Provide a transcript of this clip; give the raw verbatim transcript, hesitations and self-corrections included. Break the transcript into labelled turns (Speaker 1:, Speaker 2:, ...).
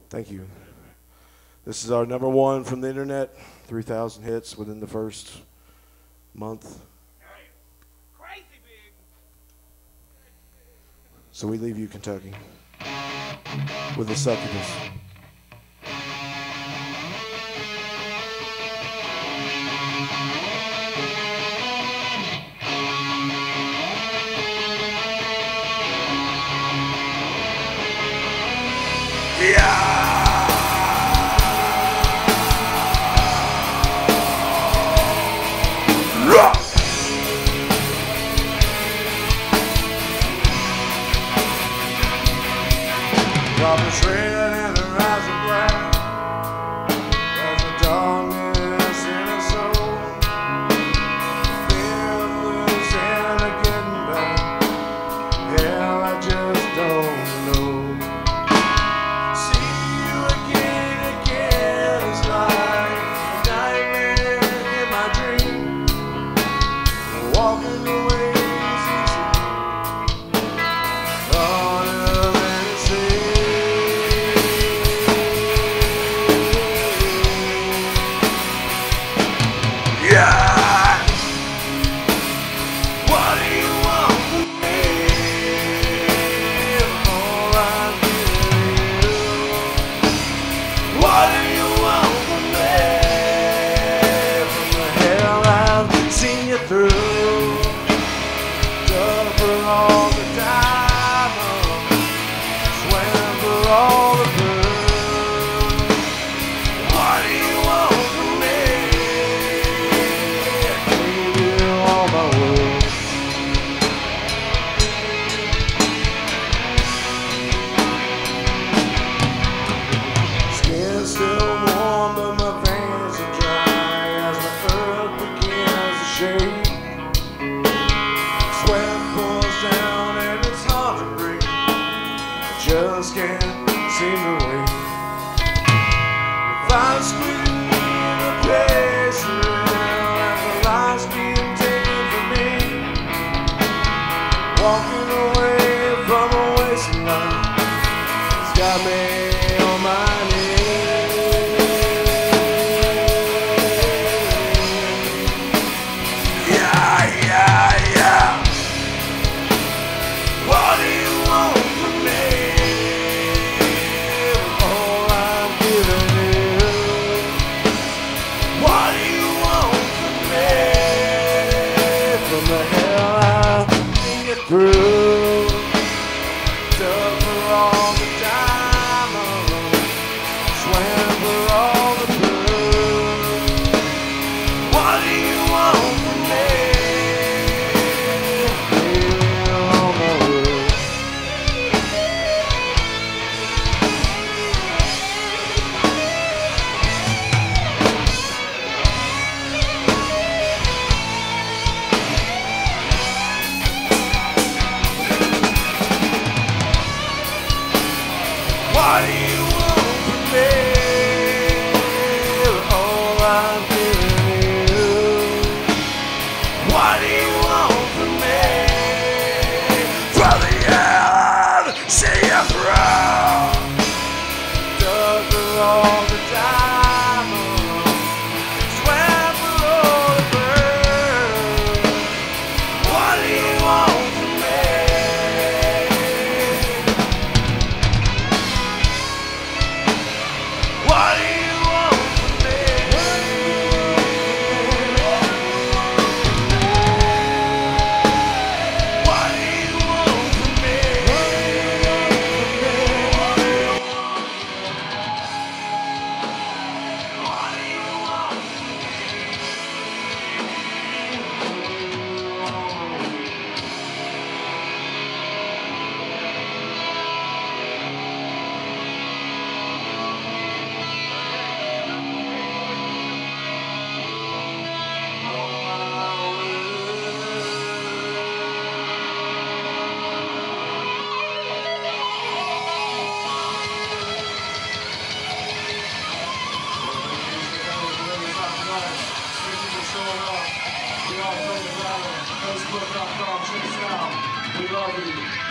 Speaker 1: Thank you. This is our number one from the internet. three thousand hits within the first month.
Speaker 2: Crazy big.
Speaker 1: So we leave you, Kentucky, with the Succubus. Robin's red and her eyes are black. There's a darkness in her soul. Fear loose and a getting back. Hell, I just don't know. See you again, again. It's like a nightmare in my dream. Walking away is easy. Harder than it seems. Yeah. What do you want from me? All I'm giving you. What do you want from me? From the hell I've seen you through. Dug for all the diamonds, swam for all the blue. What do you want from me? All my world. Skin's still warm, but my veins are dry as the earth begins to shake. Sweat pours down and it's hard to breathe. I just can't seem to wait. If I squeeze in a pace around and the life's being taken from me, walking away from a wasted life, it's got me on my knees. Yeah, yeah, yeah. What do you want from me? All I'm giving you. What do you want from me? From the hell I've seen you through. Dug for all the diamonds, swam for all the blue. What do you want from me? All my world. What do you want from me? All I'm giving you. What do you want from me? From the hell see you through. Dug for all the diamonds, swam for all the birds. What do you want from me? What do you want from me? What do you want from me? Facebook dot com, check us out. We love you.